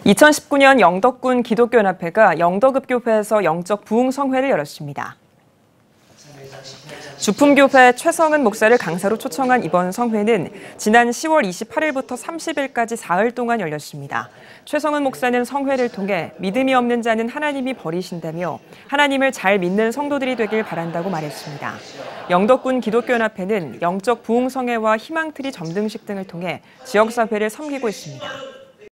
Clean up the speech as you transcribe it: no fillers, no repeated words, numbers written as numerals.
2019년 영덕군 기독교연합회가 영덕읍교회에서 영적 부흥성회를 열었습니다. 주품교회 최성은 목사를 강사로 초청한 이번 성회는 지난 10월 28일부터 30일까지 사흘 동안 열렸습니다. 최성은 목사는 성회를 통해 믿음이 없는 자는 하나님이 버리신다며 하나님을 잘 믿는 성도들이 되길 바란다고 말했습니다. 영덕군 기독교연합회는 영적 부흥성회와 희망트리 점등식 등을 통해 지역사회를 섬기고 있습니다.